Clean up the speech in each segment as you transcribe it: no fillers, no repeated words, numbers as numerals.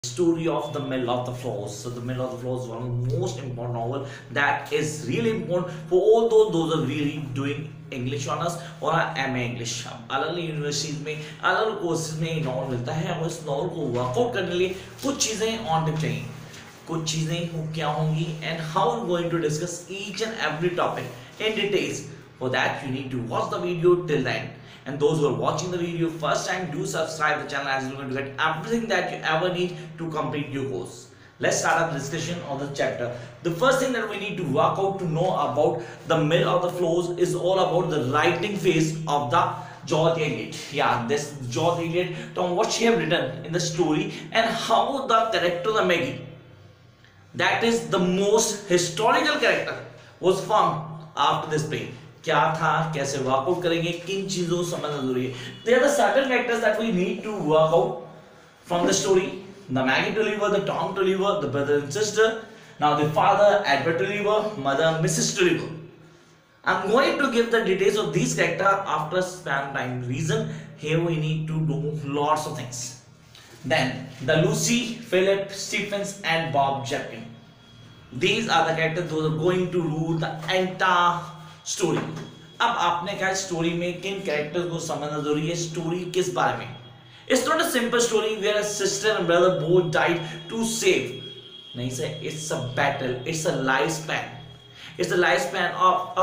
Story of the Mill of the Floss. So the Mill of the Floss is one of the most important novel that is really important for all those are really doing English honours और MA English. अलग अलग universities में अलग अलग courses में ये novel मिलता है और इस नॉवल को वर्कआउट करने के लिए कुछ चीज़ें ऑन टिप चाहिए। कुछ चीज़ें क्या होंगी and how we going to discuss each and every topic in details. For that you need to watch the video till the end. And those who are watching the video first time, do subscribe the channel as you're going to get everything that you ever need to complete your course. Let's start our discussion on the chapter. The first thing that we need to work out to know about the Mill of the Floss is all about the writing phase of the George Eliot. Yeah, this George Eliot, Tom, what she have written in the story and how the character the Maggie, that is the most historical character, was formed after this play. क्या था, कैसे workout करेंगे, किन चीजों को समझना जरूरी है। There are the certain characters that we need to work out from the story. The Maggie Tulliver, the Tom Tulliver, the brother and sister. Now the father, Edward Tulliver, mother, Mrs. Tulliver. I'm going to give the details of these characters after span time reason. Here we need to do lots of things. Then the Lucy, Philip, Stephens, and Bob Jepkin. These are the characters who are going to rule the entire story. अब आपने कहा story में किन characters को समझना जरूरी है, story किस बारे में। It's not a simple story where a sister and brother both died to save, नहीं sir, it's a battle, it's a life span, it's the life span of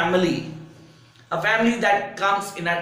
a family that comes in a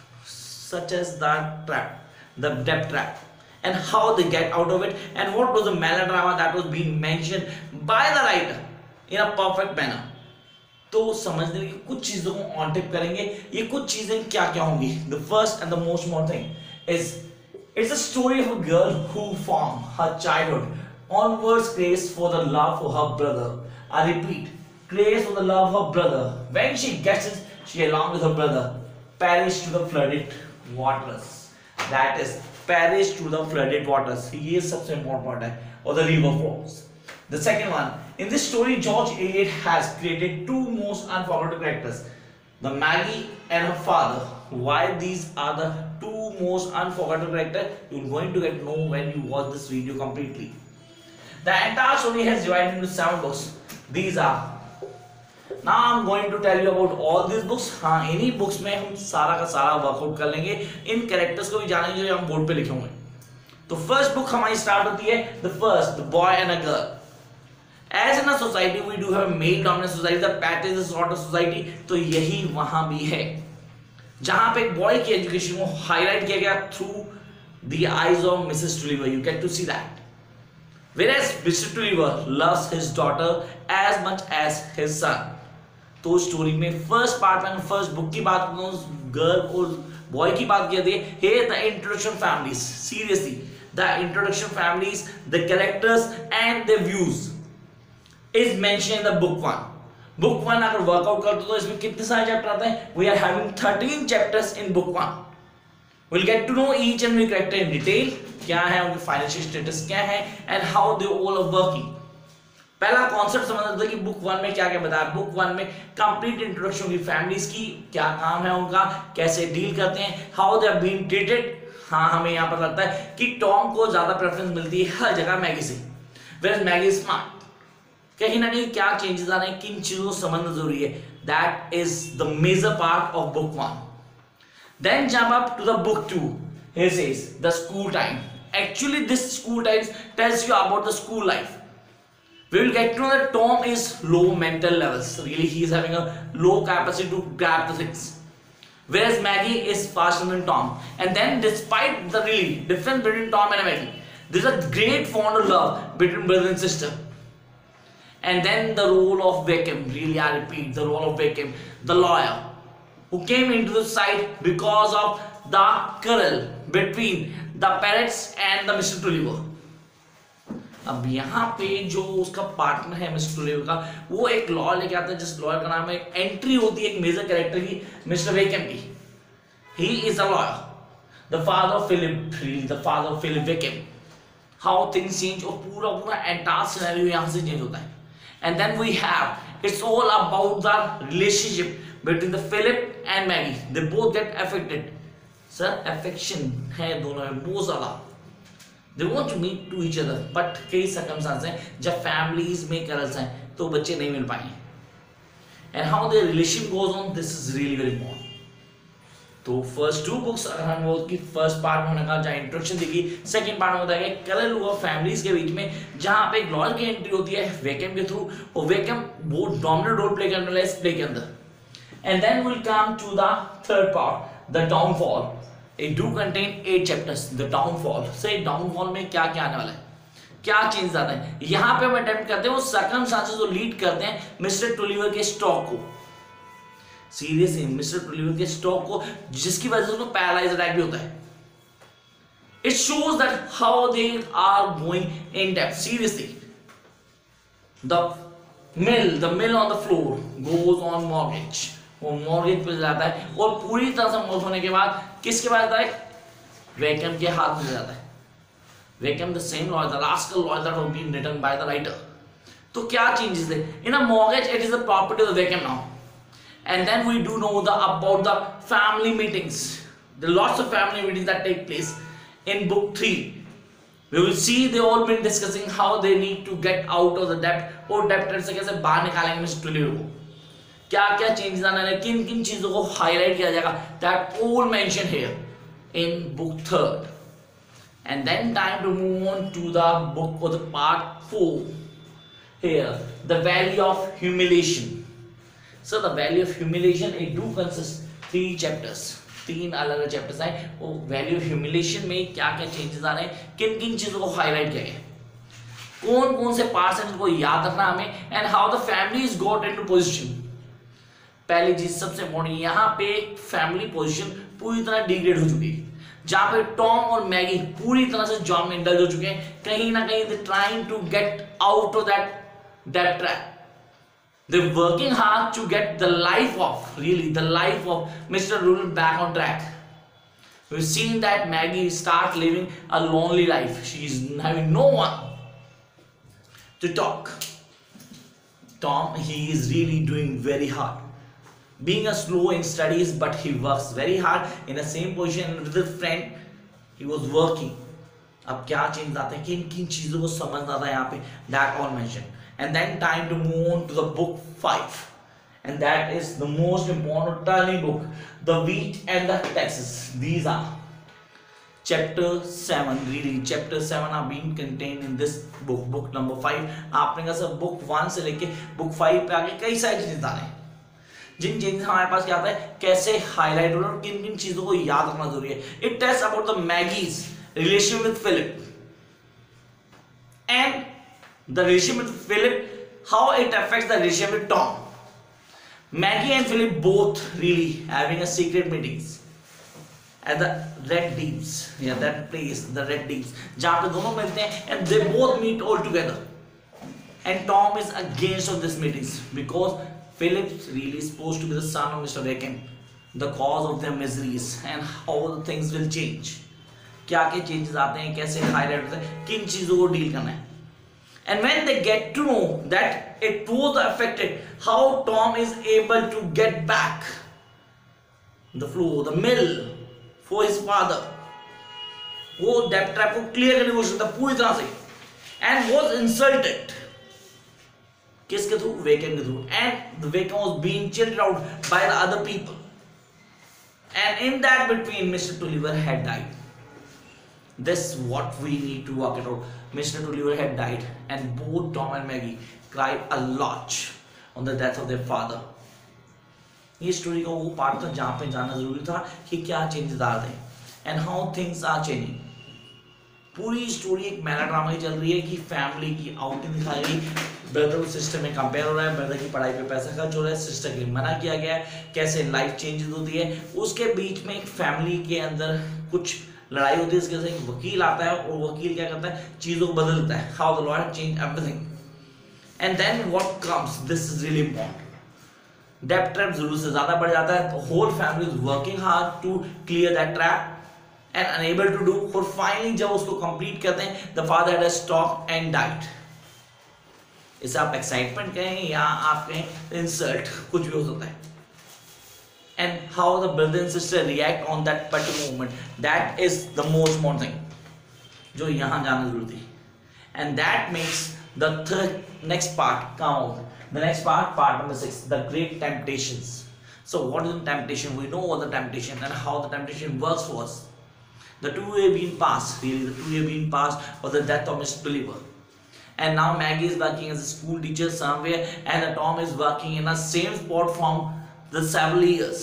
such as the trap, the debt trap, and how they get out of it, and what was the melodrama that was being mentioned by the writer in a perfect manner. तो समझने की कुछ चीजों को on tip करेंगे। ये कुछ चीजें क्या क्या होंगी। The first and the most important thing is it's a story of a girl who from her childhood onwards craze for the love for her brother. I repeat, craze for the love for brother. When she gets it, she along with her brother perish to the flooded waters. That is perish to the flooded waters. ये सबसे important point है। और the river flows. The second one, in this story, George Eliot has created two most unforgettable characters, the Maggie and her father. Why these are the two most unforgettable characters, you're going to get know when you watch this video completely. The entire story has divided into 7 books. These are, now I'm going to tell you about all these books. हाँ, इन्हीं books में हम सारा का सारा workout कर लेंगे, इन characters को भी जानेंगे जो हम बोर्ड पे लिखे होंगे। तो first book हमारी स्टार्ट होती है the first, the boy and a girl. As in a society we do have a male dominant society, the patriarchal sort of society, तो यही वहां भी है जहां पे एक बॉय की एजुकेशन को हाईलाइट किया गया through the eyes of Mrs Tulliver. You get to see that whereas Mr. Tulliver loves his daughter as much as his son. तो स्टोरी में फर्स्ट पार्ट में फर्स्ट बुक की बात करूं, गर्ल और बॉय की बात किया है। Here the introduction families, seriously the introduction families, the characters and their views is mentioned in the book 1. Book 1 अगर वर्कआउट करते तो इसमें कितने सारे चैप्टर आते हैं? We are having 13 chapters in book 1. We'll get to know each and every character in detail. क्या है उनके फाइनेंशियल स्टेटस क्या है and how they all are working. पहला कॉन्सेप्ट समझना था कि बुक 1 में क्या क्या बताया। बुक 1 में कंप्लीट इंट्रोडक्शन होगी फैमिलीज की, क्या काम है उनका, कैसे डील करते हैं, how they are being treated. हाँ, हमें यहाँ पर लगता है कि टॉम को ज्यादा प्रेफरेंस मिलती है हर जगह मैगी से, whereas मैगी इज स्मार्ट। कहीं ना कहीं क्या चेंजेस आ रहे हैं, किन चीजों को समझना जरूरी है। That is the major part of book 1. Then jump up to the book 2. Here says the school time. Actually this school time tells you about the school life. We will get to know that Tom is low mental levels, really he is having a low capacity to grab the things, whereas Maggie is faster than Tom. And then despite the really difference between Tom and Maggie, there is a great fond of love between brother and sister. And then the role of Wickham, really I repeat, the role of Wickham, the lawyer who came into the site because of the quarrel between the parents and the Mr. Tulliver. अब यहाँ पे जो उसका partner है mister टुलिवर का, वो एक law लेके आता है जिस लॉयर का नाम है, एंट्री होती है एक मेजर कैरेक्टर की, मिस्टर वेकम की। He is a lawyer, the father of Philip, the father of Philip Wakem. How things change और पूरा पूरा एंटायर सिनेरियो यहाँ से चेंज होता है। And then we have, it's all about the relationship between the Philip and Maggie. They both get affected. Sir, affection है दोनों में बहुत ज़्यादा। They want to meet to each other, but कई सर्कमस्टांस हैं जब फैमिलीज में करल्स हैं तो बच्चे नहीं मिल पाएंगे। And how the relation goes on, this is really very important. तो फर्स्ट टू बुक्स अगर हम वो की फर्स्ट पार्ट में होने का जहाँ इंट्रोडक्शन देखी, सेकंड पार्ट में होता है कलर हुआ फैमिलीज के बीच में, जहाँ पे एक लॉयर की एंट्री होती है वेकम के थ्रू, और वेकम वो डोमिनेंट रोल प्ले करने वाला इस प्ले के अंदर। And then will come to the third part, the downfall. It do contain 8 chapters. The downfall से डाउनफॉल में क्या क्या आने वाला है, क्या चेंज आता है, यहाँ पे हम अटेम्प्ट करते हैं वो सर्कमस्टांसेस जो लीड करते हैं मिस्टर टुलिवर के स्टॉक को, सीरियसली मिस्टर टुलिवर के स्टॉक को, जिसकी वजह से उसको पैरालाइज अटैक भी होता है। It shows that how they are going in depth. Seriously the mill on the floor goes on mortgage, वो मॉर्गेज पे जाता है और पूरी तरह से मौत होने के बाद किसके पास जाता है, वेकम के हाथ में जाता है। Wakem the same law, the rascal law that was been written by the writer. तो क्या चेंजेस है in a mortgage, it is the property of Wakem now. And then we do know about the family meetings, the lots of family meetings that take place in book 3. We will see they all been discussing how they need to get out of the debt, और debtor से कैसे बाहर निकालेंगे mister टुलिवर को, क्या क्या changes आने वाले, किन किन चीजों को हाईलाइट किया जाएगा, that all mentioned here in book 3rd. And then time to move on to the book or the part 4 here, the value of humiliation. So the value of humiliation, it do consist 3 chapters, 3 अलग अलग chapters हैं। वो value of humiliation में क्या क्या changes आ रहे हैं, किन किन चीजों को हाईलाइट किया गया, कौन कौन से पार्ट्स हैं जिनको याद रखना हमें, and how the family is got into position. पहली चीज सबसे इंपॉर्टेंट, यहाँ पे फैमिली पोजीशन पूरी तरह डिग्रेड हो चुकी है, जहाँ पे टॉम और मैगी पूरी तरह से जॉब में इंडल्ज हो चुके हैं, कहीं ना कहीं they trying to get out of that trap. They're working hard to get the life of Mr. Rule back on track. We've seen that Maggie start living a lonely life. She's having no one to talk. Tom, he is really doing very hard. Being a slow in studies, but he works very hard in the same position with his friend. He was working. अब क्या change आता है, किन किन चीजों को समझना था यहाँ पे, that all mentioned. And then time to move on to the book 5, and that is the most important turning book, the wheat and the taxes. These are chapter 7 reading. Chapter 7 are being contained in this book, book number 5. आपने कहा sir book 1 से लेके book 5 पे आगे कई सारी चीजें आ रहे हैं, जिन चीजें हमारे पास क्या आता है, कैसे हाईलाइट हो रहा है और किन किन चीजों को याद रखना जरूरी है। It tells about the Maggie's relation with Philip and the relationship with Philip, how it affects the relationship with Tom. Maggie and Philip both really having a secret meetings at the Red Deeps, that place, the Red Deeps, जहाँ पे दोनों मिलते हैं and they both meet all together. And Tom is against of these meetings because Philip really is supposed to be the son of Mr. Wickham, the cause of their miseries, and how the things will change. क्या क्या changes आते हैं, कैसे highlight होते हैं, किन चीजों को डील करना है। And when they get to know that it was affected, how Tom is able to get back the floor, the mill for his father, वो डेप्ट ट्रैप को क्लियर करने की कोशिश करता पूरी तरह से, and was insulted किसके थ्रू, वेकम के through, and the Wickham was being cheated out by the other people, and in that between Mr. Tulliver had died. This what we need to work it out. Mr. Tulliver had died, and both Tom and Maggie cried a lot on the death of their father. ये story का वो part था जहाँ पे जाना जरूरी था कि क्या चेंजेस आ रहे हैं and how things are changing. पूरी स्टोरी एक मेला ड्रामा की चल रही है कि फैमिली की आउटिंग दिखाई गई, ब्रदर और सिस्टर में कंपेयर हो रहा है, ब्रदर की पढ़ाई पे पैसा खर्च हो रहा है, सिस्टर के लिए मना किया गया है, कैसे लाइफ चेंजेस होती है, उसके बीच में एक फैमिली के अंदर कुछ लड़ाई होती है, इसके वजह से एक वकील आता है और वकील क्या करता है, चीजों को बदल देता है, how the lawyer change everything, and then what comes, this is really important, डेब्ट ट्रैप जरूरत से ज्यादा बढ़ जाता है, तो whole family is working hard to clear that trap and unable to do, और फाइनली जब उसको कंप्लीट करते हैं, the father had stop and died. इसे आप एक्साइटमेंट कहें या आप कहें इंसल्ट, कुछ भी हो सकता है। And how the brother and sister react on that particular moment, that is the most important thing. जो यहाँ जाना जरूरी थी. And that makes the next part count. The next part number 6, the great temptations. So what is the temptation? We know what the temptation and how the temptation works for us. The 2A being passed, really the 2A being passed for the death of Mr. Believer. And now Maggie is working as a school teacher somewhere, and Tom is working in the same spot from the several years.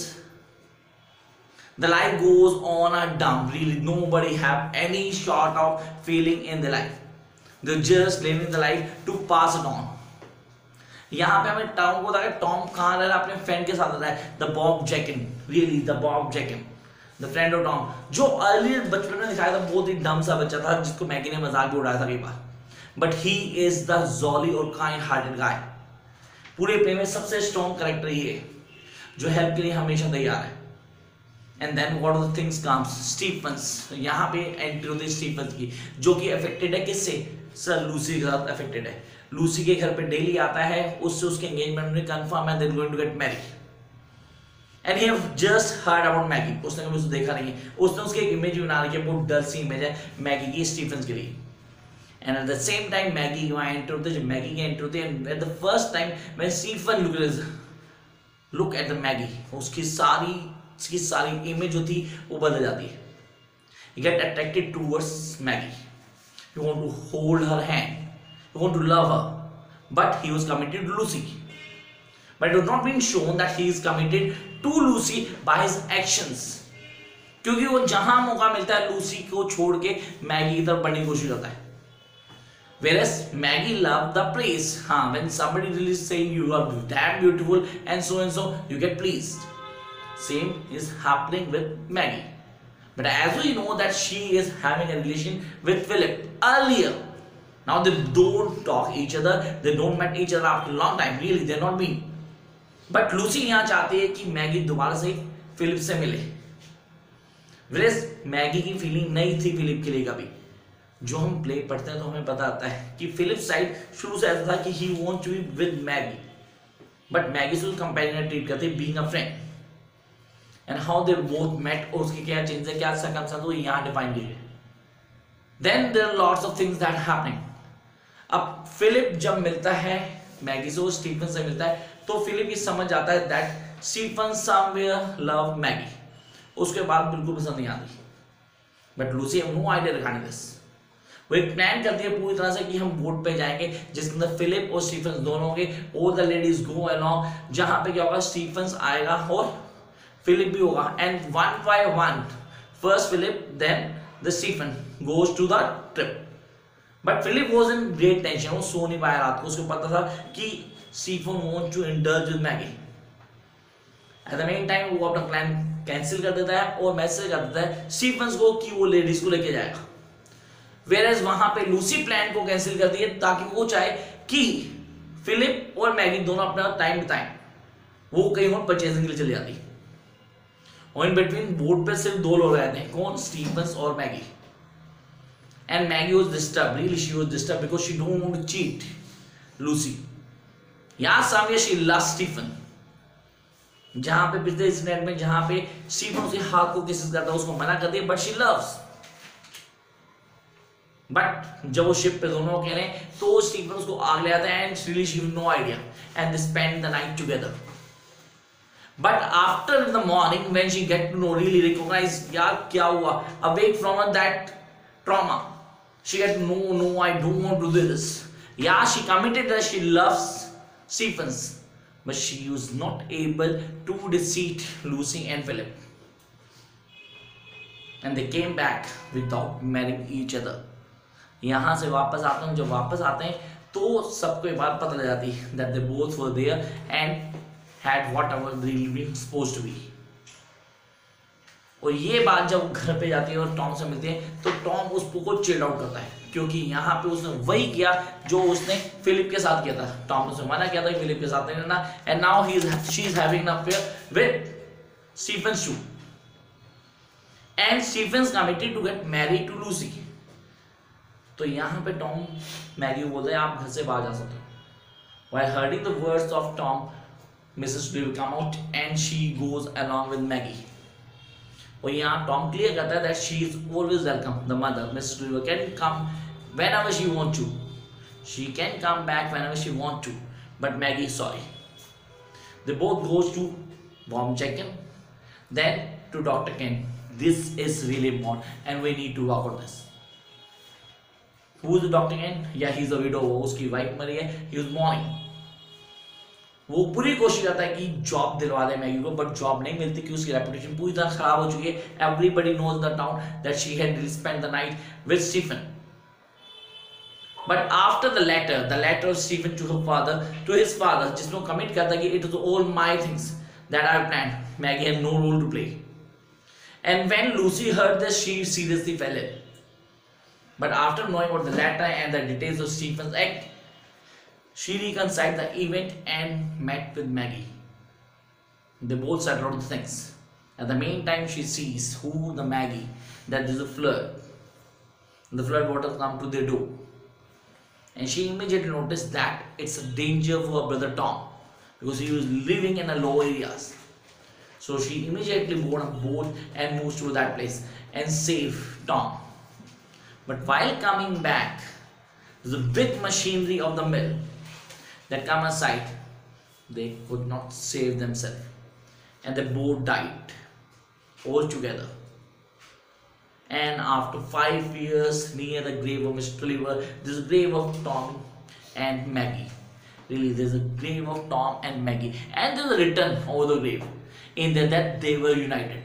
The life goes on a dump, really nobody have any sort of feeling in their life. They're just living the life to pass it on. यहाँ पे हमें Tom को बताया, Tom कहाँ रह रहा है, अपने फ्रेंड के साथ रहता है, the Bob Jakin, really the Bob Jakin, the friend of Tom, जो अर्लियर बचपन में दिखाया था बहुत ही डम सा बच्चा था जिसको मैगी ने मजाक भी उड़ाया था कई बार, but he is the jolly और काइंड हार्टेड गाय. पूरे प्ले में सबसे स्ट्रॉन्ग कैरेक्टर ये है जो हेल्प के लिए हमेशा तैयार है. And then what are the things comes, Stephens, यहाँ पे एंट्री होती है स्टीफन्स की, जो कि अफेक्टेड है किससे, सर लूसी के साथ अफेक्टेड है. लूसी के घर पे डेली आता है, उससे उसके एंगेजमेंट में कंफर्म है, they are going to get married. And he have just heard about Maggie, उसने कभी उसे देखा नहीं है, उसने उसकी एक इमेज बना रखी है, बहुत डर सी इमेज है मैगी की स्टीफन्स के लिए. And at the same time Maggie वहाँ एंटर होते हैं, जब मैगी के एंटर होते हैं, at the first time when Stephen look at the Maggie, उसकी सारी इमेज जो थी वो बदल जाती है. He get attracted towards Maggie. He want to hold her hand. He want to love her. But he was committed to Lucy. But it was not being shown that he is committed to Lucy by his actions. क्योंकि वो जहां मौका मिलता है Lucy को छोड़ के Maggi की तरफ बढ़ने की कोशिश करता है. Whereas Maggie loved the praise. हाँ, when somebody really saying you are damn beautiful and so, you get pleased. Same is happening with Maggie. But as we know that she is having a relation with Philip earlier. Now they don't talk each other, they don't met each other after a long time, really they're not mean. But Lucy यहाँ चाहती है कि Maggi दोबारा से Philip से मिले. Whereas Maggi की feeling नहीं थी फिलिप के लिए कभी. जो हम प्ले पढ़ते हैं तो हमें पता आता है कि फिलिप साइड शुरू से ऐसा था कि he wants to be with Maggie, but Maggie से कंपेनियन ट्रीट करते being a friend. And how they both met और उसके क्या चेंज है, क्या सर्कमस्टेंस वो यहाँ डिफाइन किए गए. Then there are lots of things that happening. अब फिलिप जब मिलता है मैगी से, वो स्टीफन से मिलता है, तो फिलिप ये समझ आता है that Stephen somewhere love Maggie. उसके बाद बिल्कुल पसंद नहीं आती. But Lucy have no idea regarding this. वो एक प्लान करती है पूरी तरह से कि हम बोट पे जाएंगे जिसके अंदर फिलिप और स्टीफन दोनों होंगे. All the ladies go along. जहां पे क्या होगा, स्टीफन आएगा और फिलिप भी होगा. And one by one, first Philip then the Stephen goes to the trip. But Philip was in great tension, वो सो नहीं पाया रात को. उसको पता था कि Stephen want to indulge with Maggie. At the main time वो अपना प्लान कैंसिल कर देता है और मैसेज कर देता है स्टीफन को कि वो लेडीज को लेके जाएगा. वेयरएज वहां पे लूसी प्लान को कैंसिल कर दिए ताकि वो चाहे कि फिलिप और मैगी दोनों अपना टाइम बिताएं. वो कहीं और परचेजिंग के लिए चली जाती. और इन बिटवीन बोर्ड पे सिर्फ दो लोग रहते हैं, कौन, स्टीफन और Maggie. And Maggie was disturb, really she was disturb because she don't want to cheat Lucy. यहां सामने शी लव स्टीफन, जहां पे पिछले इंसिडेंट में जहां पे स्टीफन उसके हाथ को किस करता है, उसको मना करती है, बट शी लव्स. बट जब वो शिप पे दोनों कह रहे हैं तो स्टीफन उसको आग ले आता है and really she have no idea and they spend the night together. But after in the morning when she get to know, really recognize यार क्या हुआ, awake from that trauma, she get no I don't want to do this. Yeah, she committed that she loves Stephens, but she was not able to deceive Lucy and Philip, and they came back without marrying each other. यहाँ से वापस आते हैं, जब वापस आते हैं तो सबको ये बात पता लग जाती है that they both were there and had whatever really been supposed to be. और ये बात जब घर पे जाती है और टॉम से मिलती है तो टॉम उसको चिल्ड आउट करता है क्योंकि यहाँ पे उसने वही किया जो उसने फिलिप के साथ किया था. टॉम ने मना किया था फिलिप के साथ नहीं रहना, and now she is having an affair with Stephen too, and Stephen's committed to get married to Lucy. तो यहाँ पे टॉम मैगी को बोलता है आप घर से बाहर जा सकते हो. While hearing the words of Tom, Mrs. Will come out and she goes along with Maggie. और यहाँ टॉम क्लियर करता है that she is always welcome, the mother Miss River can come whenever she want to, she can come back whenever she want to, but Maggie is sorry. They both goes to warm check-in, then to Dr. Ken. This is really important and we need to work on this. Who is Dr. Ken? Yeah, he's a widow, उसकी wife मरी है, he was mourning. वो पूरी कोशिश करता है कि job दिलवा दे मैगी को, बट जॉब नहीं मिलती क्योंकि उसकी रेपुटेशन पूरी तरह खराब हो चुकी है. Everybody knows the town that she had spent the night with Stephen. But after the letter of Stephen to his father, जिसमें कमिट करता है कि it was all my things that I planned. Maggie had no role to play. And when Lucy heard this, she seriously fell ill. But after knowing about the letter and the details of Stephen's act, she reconciled the event and met with Maggie. They both settled out the things. At the meantime, she sees who the Maggie that there's a flood. The flood water come to their door. And she immediately noticed that it's a danger for her brother Tom because he was living in the low areas. So she immediately board a boat and moves to that place and save Tom. But while coming back, the big machinery of the mill that come aside, they could not save themselves, and the boat died altogether. And after 5 years, near the grave of Mr. Liver, there's a grave of Tom and Maggie. Really, there's a grave of Tom and Maggie, and there's a written over the grave in there that they were united.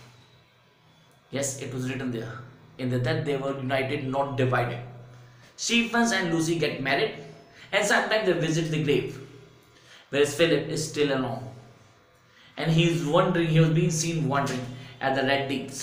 Yes, it was written there in there that they were united, not divided. Stephens and Lucy get married, and sometimes they visit the grave, whereas Philip is still alone, and he was being seen wandering at the Red Digs.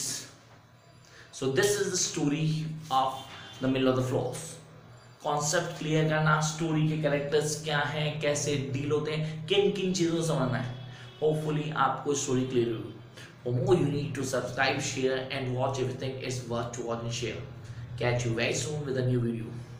So this is the story of the Mill On The Floss. Concept clear करना, story के characters क्या हैं, कैसे deal होते हैं, किन किन चीज़ों को समझना है. होपफुली आपको स्टोरी क्लियर हुई. For more you need to subscribe, share and watch everything. It's worth to watch and share. Catch you very soon with a new video.